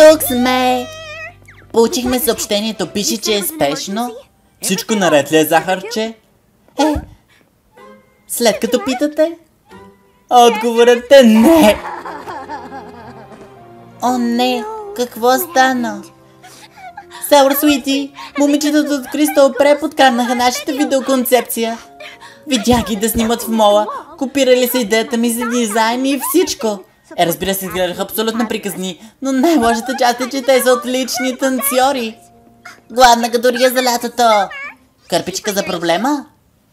Тук сме! Получихме съобщението, пише, че е спешно. Всичко наред ли е, Захарче? След като питате? Отговорът е не! О, не! Какво стана? Сауър Суити, момичетата от Кристал Преп подкарнаха нашата видеоконцепция. Видях ги да снимат в мола, копирали са идеята ми за дизайн и всичко. Разбира се, изгледаха абсолютно приказни, но най-лошата част е, че те са отлични танцори. Гладна като рия за лятото. Кърпичка за проблема?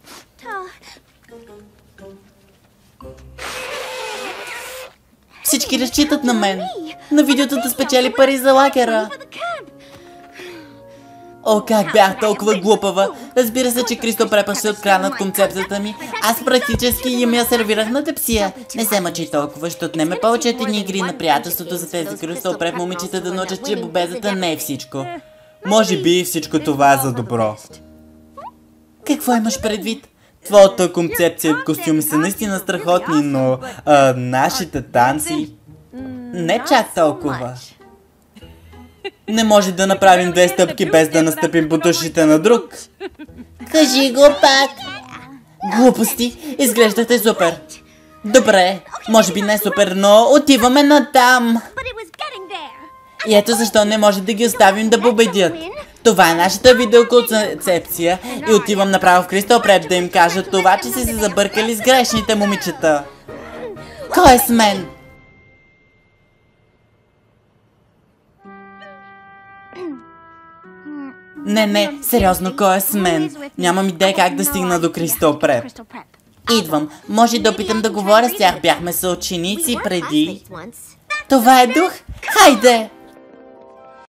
Всички разчитат на мен. На видеото да спечели пари за лагера. О, как бях толкова глупава. Разбира се, че Кристал Преп ще откранат концепцията ми. Аз практически им я сервирах на тепсия. Не се мъчи толкова, ще отнеме повече от едни игри на приятелството за тези Кристал Преп момичета да научат, че бобезата не е всичко. Може би всичко това е за добро. Какво имаш предвид? Твоята концепция и костюми са наистина страхотни, но нашите танци Не чак толкова. не може да направим 2 стъпки без да настъпим по душите на друг. Кажи го пак. Глупости, изглеждате супер. Добре, може би не супер, но отиваме натам. И ето защо не може да ги оставим да победят. Това е нашата видеоконцепция и отивам направо в Кристал Преп да им кажа това, че са се забъркали с грешните момичета. Кой е с мен? Не, сериозно, кой е с мен? Нямам идея как да стигна до Кристал Преп. Идвам. Може да опитам да говоря с тях. Бяхме съученици преди. Това е дух? Хайде!